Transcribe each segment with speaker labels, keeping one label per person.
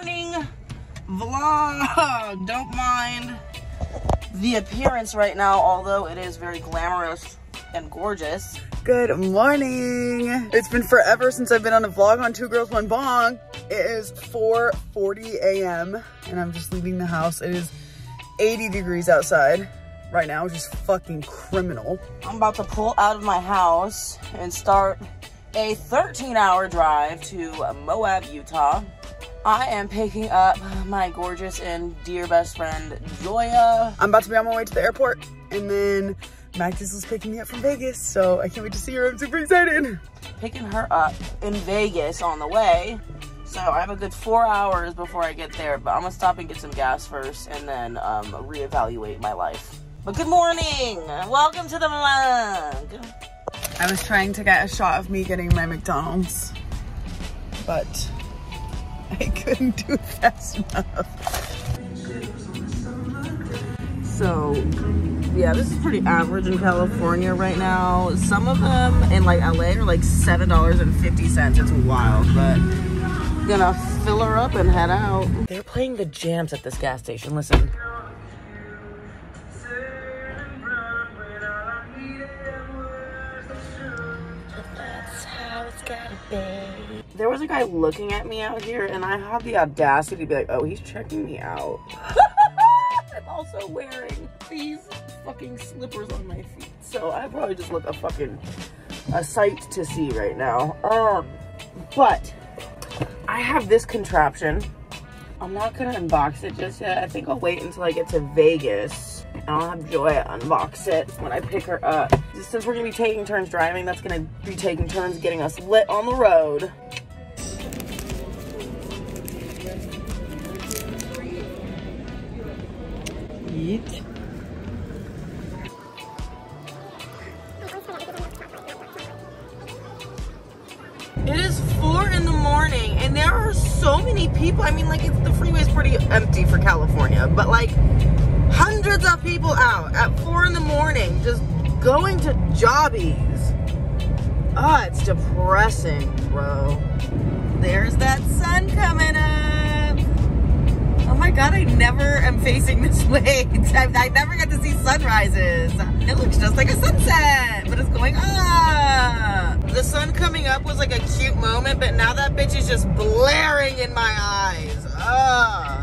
Speaker 1: morning vlog. Don't mind the appearance right now, although it is very glamorous and gorgeous.
Speaker 2: Good morning. It's been forever since I've been on a vlog on Two Girls, One Bong. It is 4:40 a.m. and I'm just leaving the house. It is 80 degrees outside right now, which is fucking criminal.
Speaker 1: I'm about to pull out of my house and start a 13-hour drive to Moab, Utah. I am picking up my gorgeous and dear best friend, Joya.
Speaker 2: I'm about to be on my way to the airport, and then Magnus is picking me up from Vegas, so I can't wait to see her. I'm super excited.
Speaker 1: Picking her up in Vegas on the way. So I have a good 4 hours before I get there, but I'm gonna stop and get some gas first and then reevaluate my life. But good morning, welcome to the vlog.
Speaker 2: I was trying to get a shot of me getting my McDonald's, but I couldn't do it fast enough. So, yeah, this is pretty average in California right now. Some of them in like LA are like $7.50. It's wild, but gonna fill her up and head out.
Speaker 1: They're playing the jams at this gas station. Listen. That's how it's gotta be. There was a guy looking at me out here, and I had the audacity to be like, oh, he's checking me out. I'm also wearing these fucking slippers on my feet, so I probably just look a sight to see right now. But I have this contraption. I'm not gonna unbox it just yet. I think I'll wait until I get to Vegas and I'll have Joya unbox it when I pick her up. Since we're gonna be taking turns driving, that's gonna be taking turns getting us lit on the road. Eat. It is 4 in the morning and there are so many people. I mean, like, the freeway's pretty empty for California, but like hundreds of people out at 4 in the morning just going to jobbies. Ah, it's depressing, bro. There's that sun coming up. Oh my God, I never am facing this way. I never get to see sunrises. It looks just like a sunset, but it's going up. The sun coming up was like a cute moment, but now that bitch is just blaring in my eyes. Ah.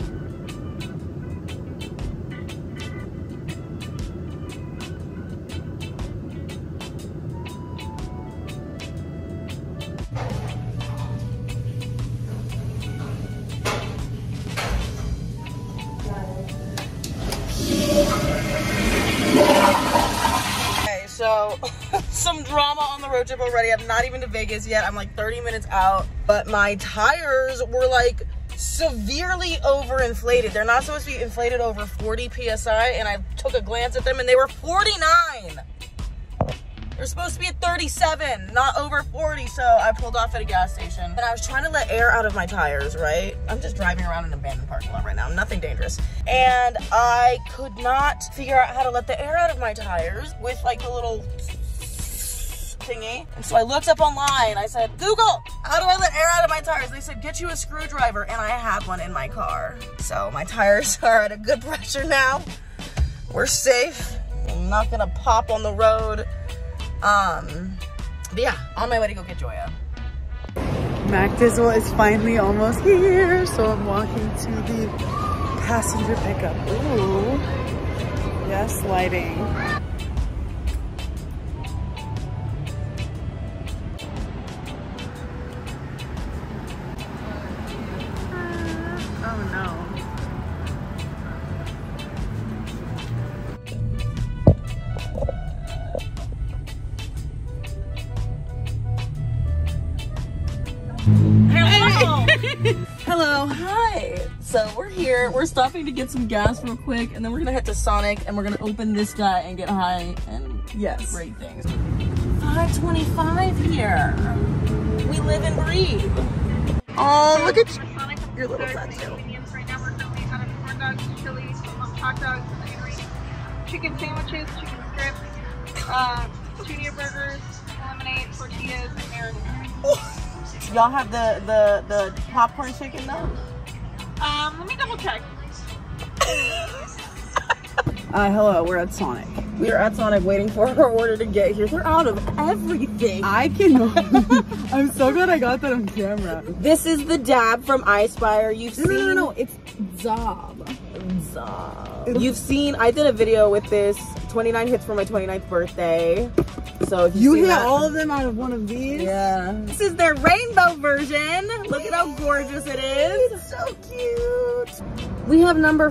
Speaker 1: So, some drama on the road trip already. I'm not even to Vegas yet. I'm like 30 minutes out. But my tires were like severely overinflated. They're not supposed to be inflated over 40 PSI. And I took a glance at them and they were 49. They're supposed to be at 37, not over 40. So I pulled off at a gas station. And I was trying to let air out of my tires, right? I'm just driving around an abandoned parking lot right now. Nothing dangerous. And I could not figure out how to let the air out of my tires with like the little thingy. And so I looked up online. I said, Google, how do I let air out of my tires? They said, get you a screwdriver. And I have one in my car. So my tires are at a good pressure now. We're safe. I'm not gonna pop on the road. But yeah, on my way to go get Joya.
Speaker 2: Mac Dizzle is finally almost here, so I'm walking to the passenger pickup. Ooh, yes, lighting. Oh no.
Speaker 1: Hello. Hello. Hi. So we're here. We're stopping to get some gas real quick, and then we're gonna head to Sonic, and we're gonna open this guy and get high and great things. 525 here. We live and breathe. Oh, look at your little tattoo.
Speaker 3: Right now we're currently out of corn dogs, chilies, hot dogs, chicken sandwiches, chicken strips, junior burgers, lemonade, tortillas, and marinara.
Speaker 1: Y'all have the popcorn chicken though?
Speaker 3: Let me double check.
Speaker 2: Hello, we're at Sonic.
Speaker 1: We are at Sonic waiting for our order to get here. They're out of everything.
Speaker 2: I cannot. I'm so glad I got that on camera.
Speaker 1: This is the Daab from ISPIRE. You've seen.
Speaker 2: No. It's Daab.
Speaker 1: You've seen. I did a video with this. 29 hits for my 29th birthday. So if
Speaker 2: You
Speaker 1: seen
Speaker 2: hit
Speaker 1: that,
Speaker 2: all of them out of one of these?
Speaker 1: Yeah. This is their rainbow version. Look at how gorgeous it is.
Speaker 2: It's so cute.
Speaker 1: We have number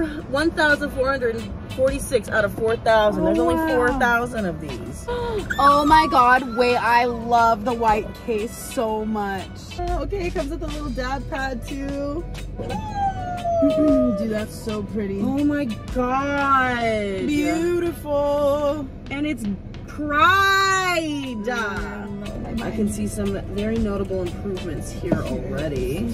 Speaker 1: 1,446 out of 4,000. There's only 4,000 of these.
Speaker 2: Oh my god, wait, I love the white case so much. Okay, it comes with a little dab pad too. Dude, that's so pretty.
Speaker 1: Oh my god.
Speaker 2: Beautiful.
Speaker 1: And it's Pride. I can see some very notable improvements here already.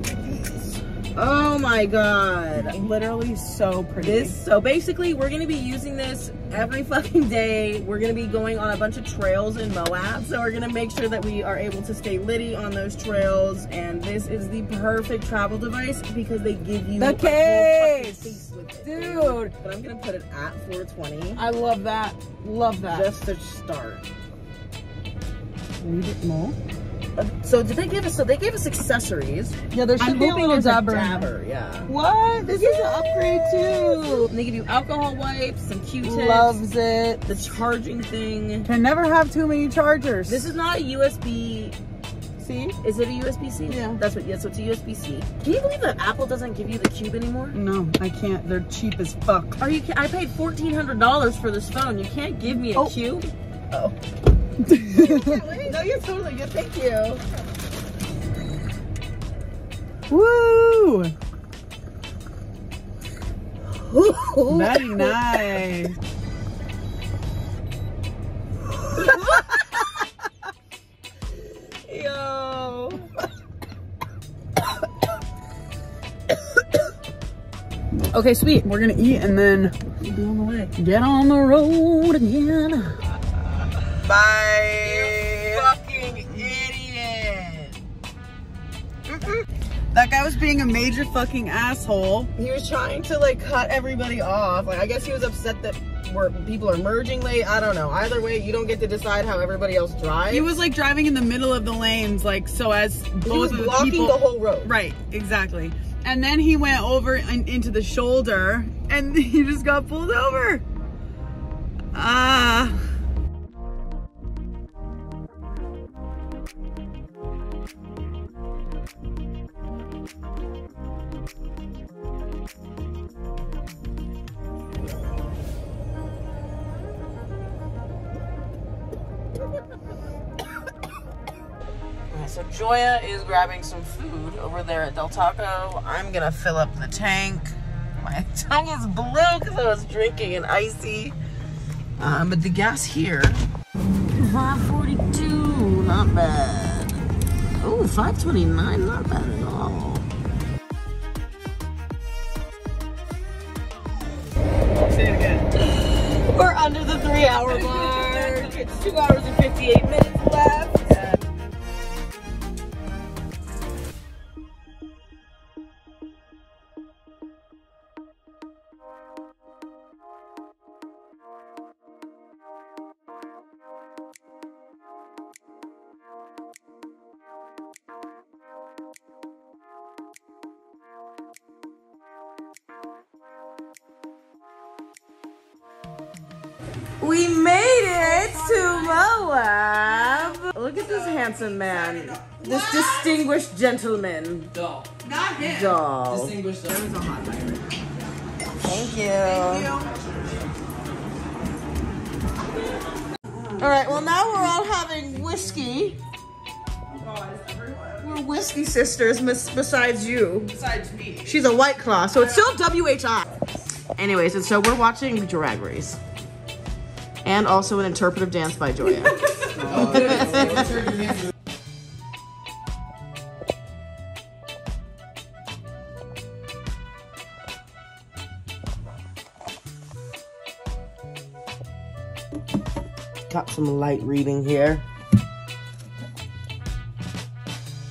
Speaker 1: Oh my god.
Speaker 2: Literally so pretty.
Speaker 1: So basically we're gonna be using this every fucking day. We're gonna be going on a bunch of trails in Moab. So we're gonna make sure that we are able to stay litty on those trails. And this is the perfect travel device because they give you
Speaker 2: the case
Speaker 1: with it.
Speaker 2: Dude.
Speaker 1: But I'm gonna put it at 420.
Speaker 2: I love that. Love that.
Speaker 1: Just to start.
Speaker 2: Need it more?
Speaker 1: So did they give us? So they gave us accessories.
Speaker 2: Yeah, there should be a little dabber.
Speaker 1: Yeah.
Speaker 2: What? This is an upgrade too.
Speaker 1: And they give you alcohol wipes, some Q-tips.
Speaker 2: Loves it.
Speaker 1: The charging thing.
Speaker 2: Can never have too many chargers.
Speaker 1: This is not a USB.
Speaker 2: See?
Speaker 1: Is it a USB-C?
Speaker 2: Yeah.
Speaker 1: That's what. Yeah. So it's a USB-C. Can you believe that Apple doesn't give you the Cube anymore?
Speaker 2: No, I can't. They're cheap as fuck.
Speaker 1: Are you? I paid $1,400 for this phone. You can't give me a Cube. Oh. No, you're totally good. Thank you.
Speaker 2: Woo! Very nice.
Speaker 1: Yo.
Speaker 2: Okay, sweet. We're gonna eat and then
Speaker 1: Be on the way.
Speaker 2: get on the road again. Bye.
Speaker 1: You fucking idiot.
Speaker 2: That guy was being a major fucking asshole.
Speaker 1: He was trying to like cut everybody off. Like I guess he was upset that people are merging late. I don't know. Either way, you don't get to decide how everybody else drives.
Speaker 2: He was like driving in the middle of the lanes, like so as both
Speaker 1: he was
Speaker 2: of the
Speaker 1: blocking
Speaker 2: people.
Speaker 1: the whole road.
Speaker 2: Right, exactly. And then he went over into the shoulder, and he just got pulled over. Ah.
Speaker 1: So Joya is grabbing some food over there at Del Taco. I'm gonna fill up the tank. My tongue is blue because I was drinking an icy. But the gas here, 542, not bad. Oh, 529, not bad at all.
Speaker 2: Say it again.
Speaker 1: We're under the 3-hour mark. It's 2 hours and 58 minutes left. We made it to Moab. Look at this handsome man. This distinguished gentleman.
Speaker 4: Doll.
Speaker 2: Not him.
Speaker 1: Doll.
Speaker 4: Distinguished. There was a hot pirate.
Speaker 1: Thank you. All right, well now we're all having whiskey. We're whiskey sisters besides you.
Speaker 2: Besides me.
Speaker 1: She's a White Claw, so it's still WHI. Anyways, and so we're watching the Drag Race. And also an interpretive dance by Joya. Got some light reading here.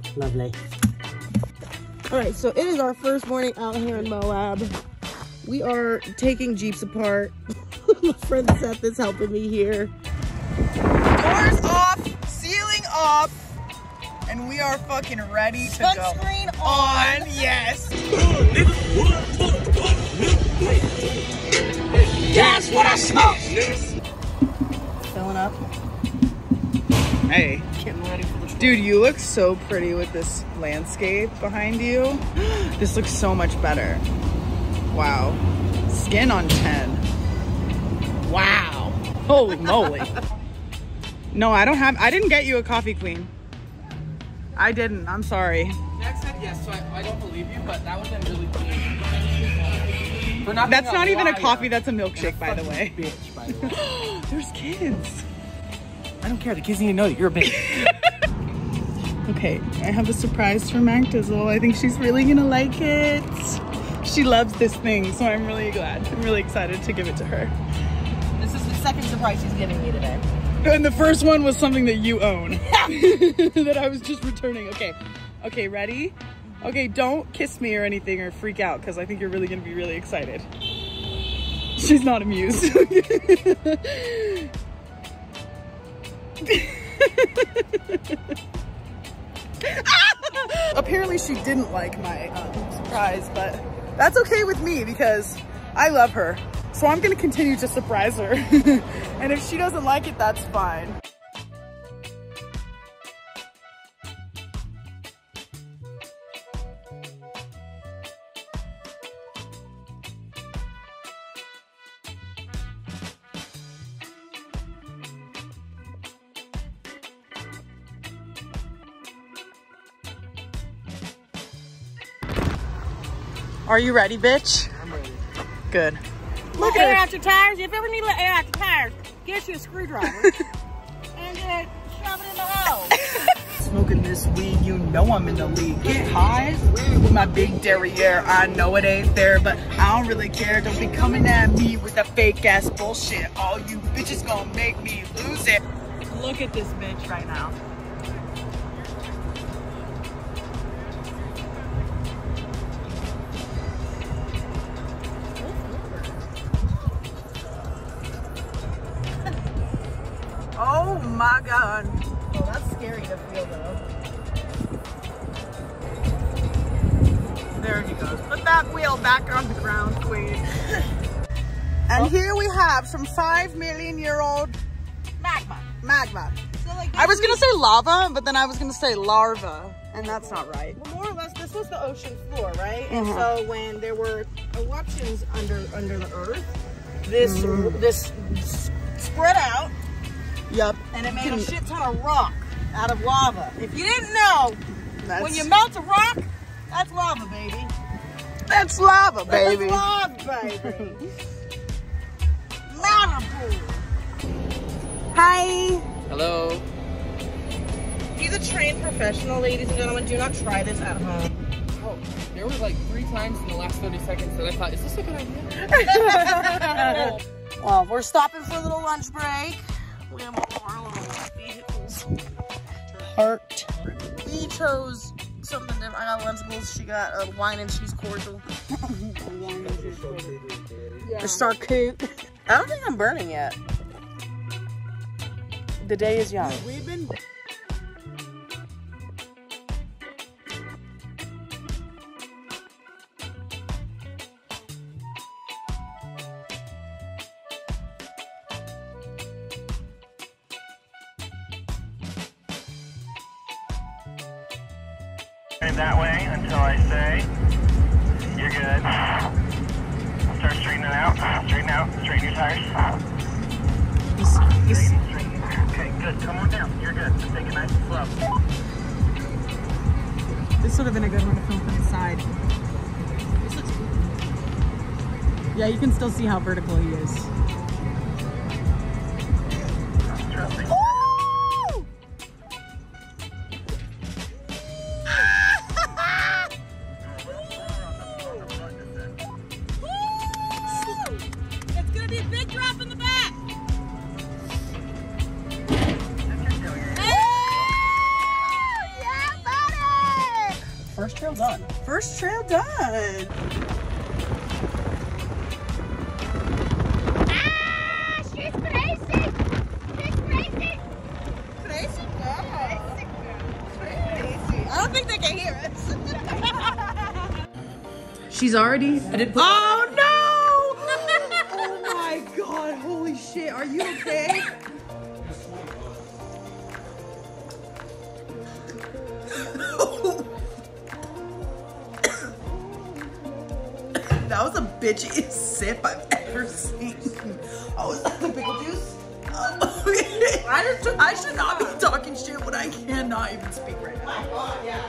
Speaker 4: Lovely.
Speaker 1: All right, so it is our first morning out here in Moab. We are taking Jeeps apart. My friend Seth is helping me here.
Speaker 2: Doors off, ceiling off, and we are fucking ready to go.
Speaker 1: Sunscreen on.
Speaker 2: Yes.
Speaker 4: That's what I saw.
Speaker 1: Filling up.
Speaker 2: Hey.
Speaker 1: Getting ready for the trip.
Speaker 2: Dude, you look so pretty with this landscape behind you. This looks so much better. Wow. Skin on 10. Wow. Holy moly. No, I didn't get you a coffee queen. I didn't. I'm sorry.
Speaker 5: Jack said yes, so I don't believe you, but that would have been really clean.
Speaker 2: That's not even a coffee, that's a milkshake, by the way.
Speaker 5: Bitch, by the way.
Speaker 2: There's kids.
Speaker 5: I don't care. The kids need to know that you're a bitch.
Speaker 2: Okay, I have a surprise for Magdizzle. I think she's really gonna like it. She loves this thing, so I'm really glad. I'm really excited to give it to her.
Speaker 1: This is the second surprise she's giving me today.
Speaker 2: And the first one was something that you own. That I was just returning. Okay. Okay, ready? Okay, don't kiss me or anything or freak out because I think you're really gonna be really excited. She's not amused. Apparently she didn't like my surprise, but that's okay with me because I love her. So I'm gonna continue to surprise her. And if she doesn't like it, that's fine. Are you ready, bitch?
Speaker 5: I'm ready.
Speaker 2: Good.
Speaker 1: Look at air out your tires. If you ever need to let air out your tires, get you a screwdriver and then shove it in the hole.
Speaker 2: Smoking this weed, you know I'm in the league. Get high with my big derriere. I know it ain't there, but I don't really care. Don't be coming at me with that fake ass bullshit. All you bitches gonna make me lose it. Look at this bitch right now. Oh my God.
Speaker 1: Oh, that's scary to feel though.
Speaker 2: There he goes. Put that wheel back on the ground, queen. And here we have some 5 million year old magma.
Speaker 1: So like
Speaker 2: I was gonna say lava, but then I was gonna say larva, and that's not right.
Speaker 1: well, more or less, this was the ocean floor, right? And so when there were eruptions under the earth, this spread out.
Speaker 2: Yep.
Speaker 1: And it made a shit ton of rock out of lava. If you didn't know, when you melt a rock, that's lava, baby.
Speaker 2: That's lava, baby.
Speaker 1: That's lava, baby. Lava pool.
Speaker 2: Hi.
Speaker 5: Hello.
Speaker 1: He's a trained professional, ladies and gentlemen. Do not try this at home.
Speaker 5: Oh, there was like 3 times in the last 30 seconds that I thought, is this a good idea?
Speaker 1: Well, we're stopping for a little lunch break. We have our little vehicles parked. We chose something different. I got Lunchables. She got a wine and cheese cordial. The charcuterie. I don't think I'm burning yet. The day is young.
Speaker 2: We've been.
Speaker 6: That way until I say you're good. Start straightening it out. Straighten your tires. Straighten. Okay, good. Come on down. You're good. Just take it nice and slow.
Speaker 2: This would have been a good one to film from the side. Yeah, you can still see how vertical he is.
Speaker 6: Trust me.
Speaker 1: It's gonna be a big drop in the back.
Speaker 2: Yeah, buddy! first trail done. First trail done.
Speaker 3: Ah, she's crazy. She's crazy.
Speaker 1: Crazy girl. Crazy. I don't think they can hear us.
Speaker 2: She's already.
Speaker 1: I did put
Speaker 2: oh no! Oh my god! Holy shit! Are you okay? That was the bitchiest sip I've ever seen. Oh, is that the pickle juice? I should not be talking shit when I cannot even speak right now.
Speaker 1: my God, yeah.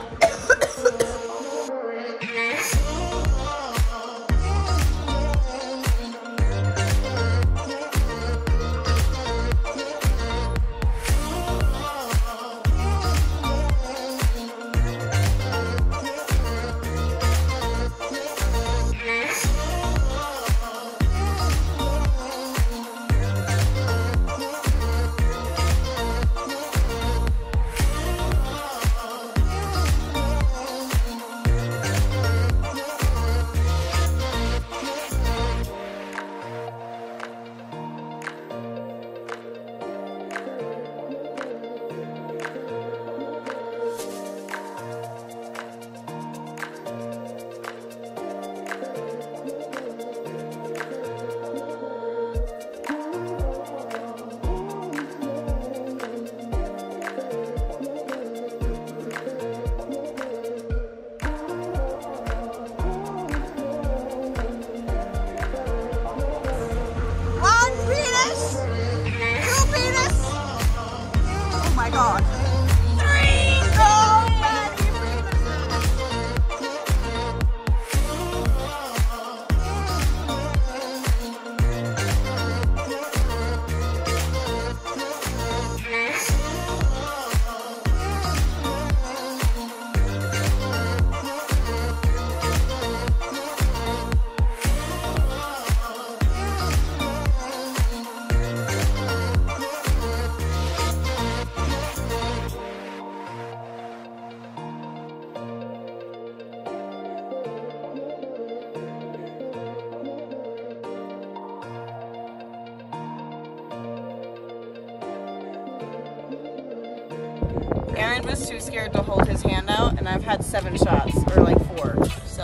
Speaker 1: Aaron was too scared to hold his hand out, and I've had 7 shots, or like 4, so.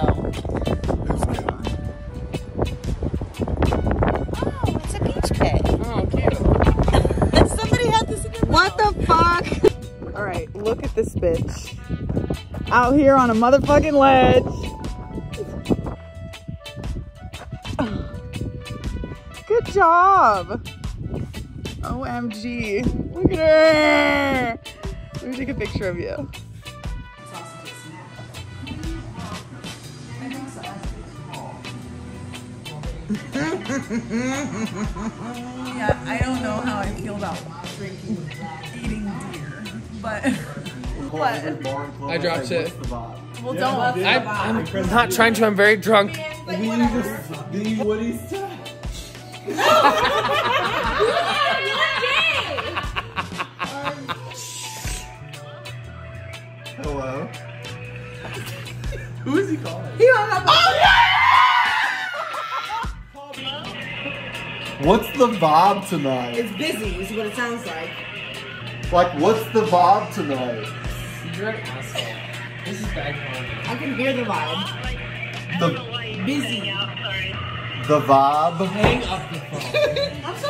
Speaker 1: Oh, it's a beach pit.
Speaker 5: Oh, cute.
Speaker 1: Somebody had this in their
Speaker 2: What the fuck? All right, look at this bitch. Out here on a motherfucking ledge. Good job. OMG. Look at her. Let me take a picture of you. Yeah, I don't know how I feel about eating deer, but
Speaker 5: I dropped it.
Speaker 2: well, don't.
Speaker 5: I'm not trying to. I'm very drunk.
Speaker 4: Hello? Who is he calling?
Speaker 2: He hung up. Oh,
Speaker 4: What's the vibe tonight?
Speaker 1: It's busy, is what it sounds like.
Speaker 4: Like, what's the vibe tonight?
Speaker 5: You're an asshole. This is bad karma.
Speaker 1: I can hear the vibe.
Speaker 4: The
Speaker 1: Busy.
Speaker 4: the vibe?
Speaker 5: Hang up the phone.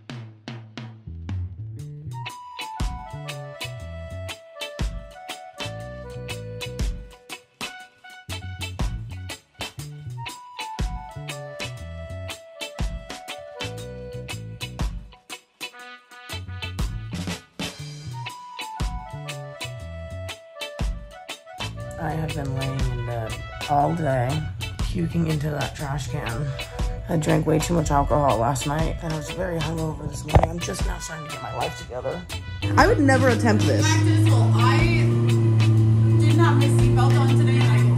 Speaker 1: I have been laying in bed all day, puking into that trash can. I drank way too much alcohol last night, and I was very hungover this morning. I'm just now starting to get my life together. I would never attempt this.
Speaker 2: I didn't have my seatbelt on today and I hit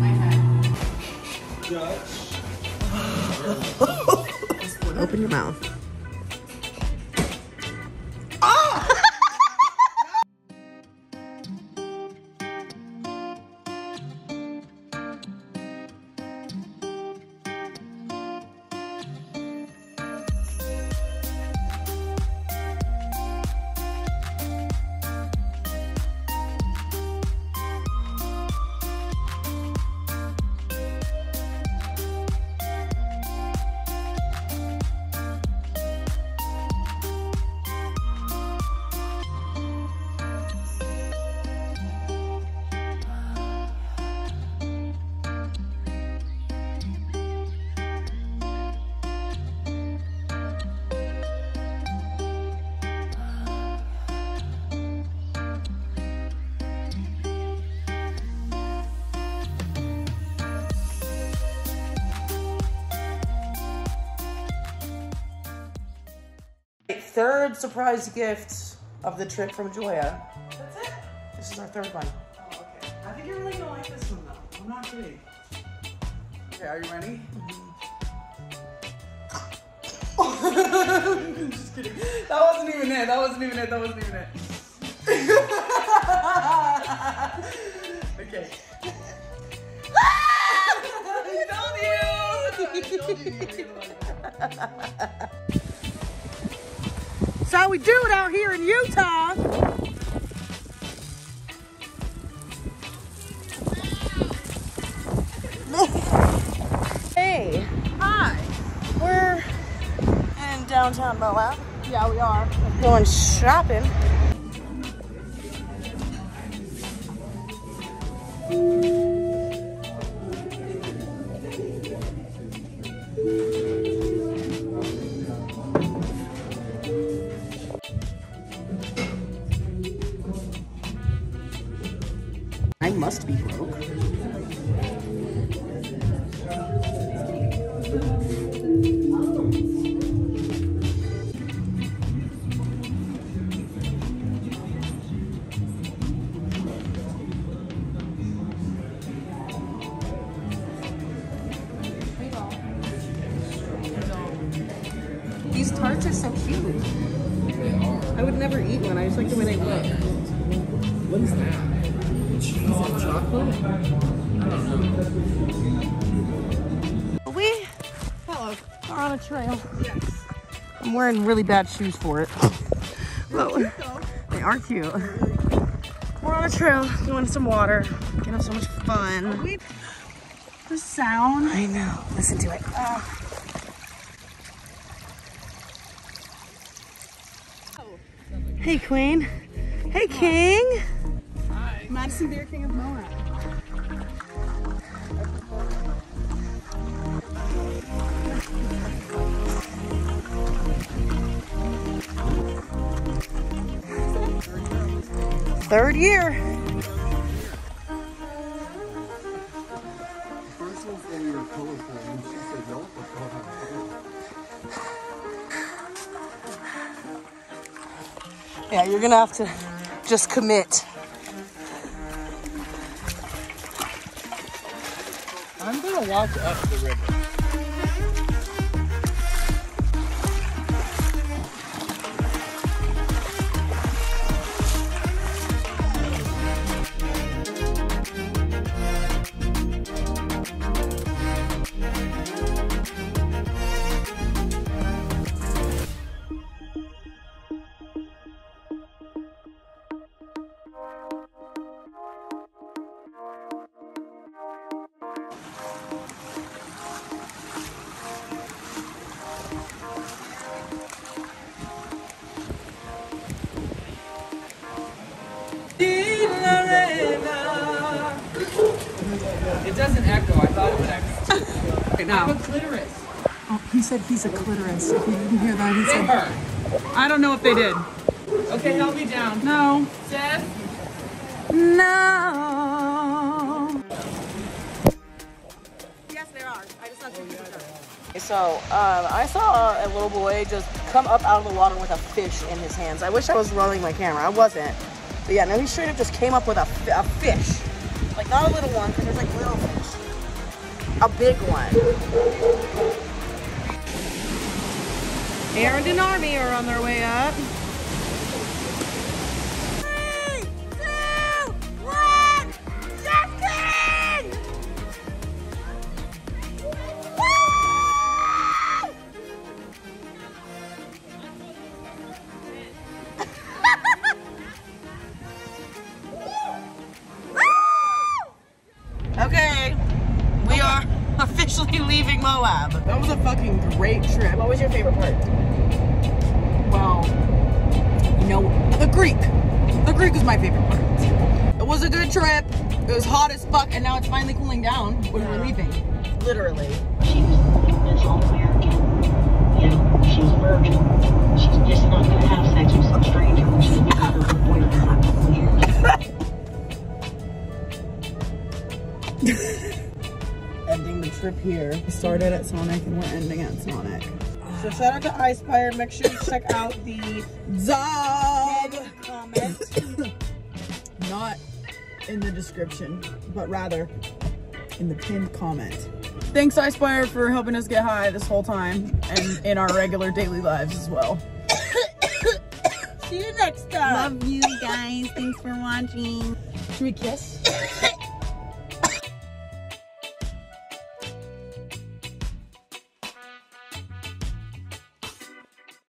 Speaker 2: my head.
Speaker 1: Open your mouth. third surprise gift of the trip from Joya.
Speaker 2: That's it?
Speaker 1: This is our third one.
Speaker 2: Oh, okay. I think you're really gonna like this one though. I'm not kidding. Okay, are you ready? Mm-hmm. Just kidding. That wasn't even it. That wasn't even it. That wasn't even it. Okay.
Speaker 1: That's how we do it out here in Utah. Hey.
Speaker 2: Hi.
Speaker 1: We're in downtown Moab.
Speaker 2: Yeah, we are.
Speaker 1: Going shopping. I must be broke. These tarts are so cute. I would never eat one. I just like the way they look.
Speaker 5: What is that? Cheese and chocolate? I don't know.
Speaker 1: We are on a trail. Yes. I'm wearing really bad shoes for it. Well, they are cute. We're on a trail, doing some water, getting so much fun.
Speaker 2: The sound.
Speaker 1: I know. Listen to it. Hey, Queen. Hey, King.
Speaker 5: Hi.
Speaker 2: Madison Beer King of Moab.
Speaker 1: Third year. Yeah, you're gonna have to just commit.
Speaker 5: I'm gonna walk up the river. It doesn't echo. I thought it would echo.
Speaker 2: Right now.
Speaker 5: I'm a clitoris.
Speaker 2: Oh, he said he's a clitoris. If you didn't hear that, he
Speaker 5: They
Speaker 2: said.
Speaker 5: hurt.
Speaker 2: I don't know if they did.
Speaker 5: Okay, help me down.
Speaker 2: No.
Speaker 5: Seth?
Speaker 1: No.
Speaker 2: Yes, they are. I just have to
Speaker 1: So, I saw a little boy just come up out of the water with a fish in his hands. I wish I was rolling my camera. I wasn't. But yeah, no, he straight up just came up with a fish. Like, not a little one, because there's like little fish. A big one. Aaron and Army are on their way up. 3, 2, 1, Justin! Okay, we are officially leaving Moab. That was a fucking great trip. What was your favorite part?
Speaker 2: Well, you know, the Greek. The Greek was my favorite part.
Speaker 1: It was a good trip.
Speaker 2: It was hot as fuck, and now it's finally cooling down when we're leaving.
Speaker 1: Literally.
Speaker 7: She was all American. You know, she's a virgin. She's just not going to have sex with some stranger when she's been with her boyfriend for a couple of years.
Speaker 2: Ending the trip here. We started at Sonic and we're ending at Sonic.
Speaker 1: So shout out to ISPIRE. Make sure you check out the Daab comment.
Speaker 2: Not in the description, but rather in the pinned comment. Thanks, ISPIRE, for helping us get high this whole time and in our regular daily lives as well.
Speaker 1: See you next time.
Speaker 2: Love you guys. Thanks for watching. Should we kiss?